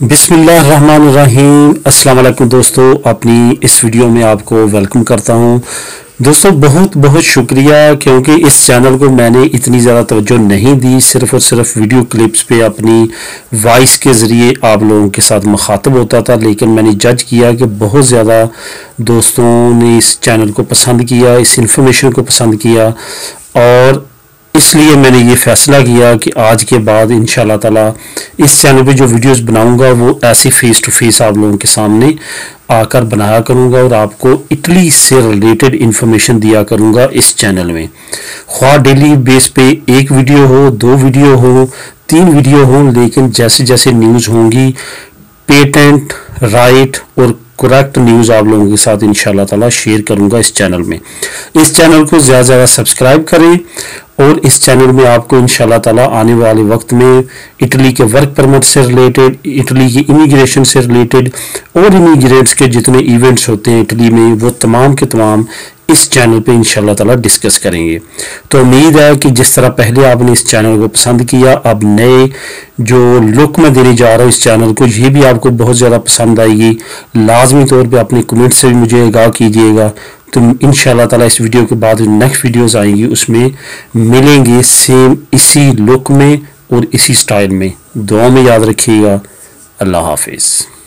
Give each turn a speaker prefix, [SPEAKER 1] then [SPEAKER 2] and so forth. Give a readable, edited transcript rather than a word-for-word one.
[SPEAKER 1] बिस्मिल्लाहिर्रहमानिर्रहीम। अस्सलाम वालेकुम दोस्तों, अपनी इस वीडियो में आपको वेलकम करता हूं। दोस्तों बहुत बहुत शुक्रिया, क्योंकि इस चैनल को मैंने इतनी ज़्यादा तवज्जो नहीं दी। सिर्फ़ और सिर्फ वीडियो क्लिप्स पे अपनी वॉइस के ज़रिए आप लोगों के साथ मुखातब होता था, लेकिन मैंने जज किया कि बहुत ज़्यादा दोस्तों ने इस चैनल को पसंद किया, इस इंफॉर्मेशन को पसंद किया, और इसलिए मैंने ये फ़ैसला किया कि आज के बाद इंशाल्लाह ताला इस चैनल पे जो वीडियोस बनाऊंगा वो ऐसे फ़ेस टू फेस आप लोगों के सामने आकर बनाया करूंगा और आपको इटली से रिलेटेड इंफॉर्मेशन दिया करूंगा इस चैनल में। ख्वाह डेली बेस पे एक वीडियो हो, 2 वीडियो हो, 3 वीडियो हो, लेकिन जैसे जैसे न्यूज़ होंगी पेटेंट राइट और करेक्ट न्यूज़ आप लोगों के साथ इंशाल्लाह ताला शेयर करूंगा इस चैनल में। इस चैनल को ज़्यादा से ज़्यादा सब्सक्राइब करें, और इस चैनल में आपको इंशाल्लाह ताला आने वाले वक्त में इटली के वर्क परमिट से रिलेटेड, इटली की इमिग्रेशन से रिलेटेड और इमिग्रेंट्स के जितने इवेंट्स होते हैं इटली में, वो तमाम के तमाम इस चैनल पे इंशाल्लाह ताला डिस्कस करेंगे। तो उम्मीद है कि जिस तरह पहले आपने इस चैनल को पसंद किया, अब नए जो लुक में देने जा रहा हूँ इस चैनल को, ये भी आपको बहुत ज़्यादा पसंद आएगी। लाजमी तौर पे अपने कमेंट से भी मुझे आगाह कीजिएगा। तो इंशाल्लाह ताला इस वीडियो के बाद नेक्स्ट वीडियोस आएंगी, उसमें मिलेंगे सेम इसी लुक में और इसी स्टाइल में। दुआ में याद रखिएगा। अल्लाह हाफिज़।